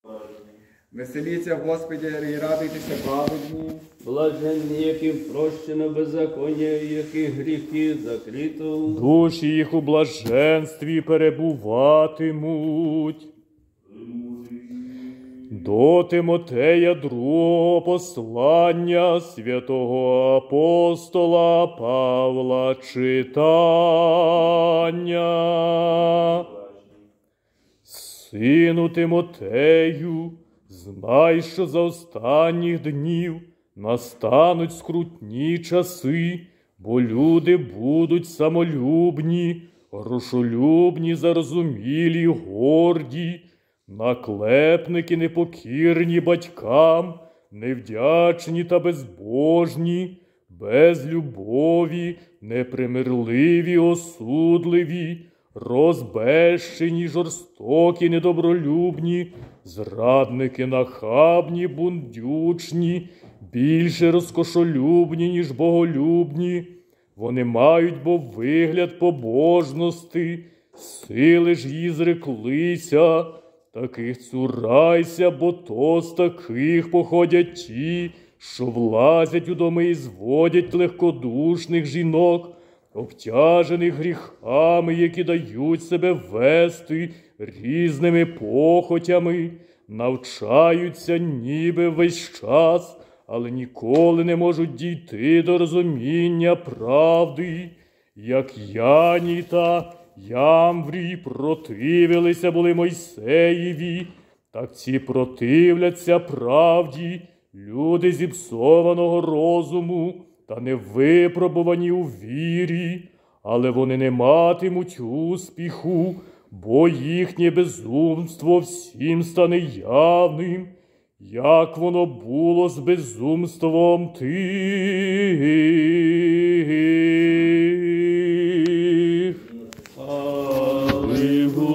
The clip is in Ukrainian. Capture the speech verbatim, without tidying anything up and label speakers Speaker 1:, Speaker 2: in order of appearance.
Speaker 1: Веселіться в Господі і радуйтеся праведні.
Speaker 2: Блаженні, яким прощено беззаконня, і які гріхи закрито.
Speaker 3: Душі їх у блаженстві перебуватимуть. До Тимотея другого послання святого апостола Павла читання. Сину Тимотею, знай, що за останніх днів настануть скрутні часи, бо люди будуть самолюбні, грошолюбні, зарозумілі, горді, наклепники непокірні батькам, невдячні та безбожні, без любові, непримирливі, осудливі, розбещені, жорстокі, недобролюбні, зрадники нахабні, бундючні, більше розкошолюбні, ніж боголюбні. Вони мають бо вигляд побожності, сили ж її зреклися. Таких цурайся, бо то з таких походять ті, що влазять у доми і зводять легкодушних жінок, обтяжених гріхами, які дають себе вести різними похотями, навчаються ніби весь час, але ніколи не можуть дійти до розуміння правди, як Яній та Ямврій противилися були Мойсеєві, так ці противляться правді, люди зіпсованого розуму та невипробувані у вірі, але вони не матимуть успіху, бо їхнє безумство всім стане явним, як воно було з безумством тих. Алілуя.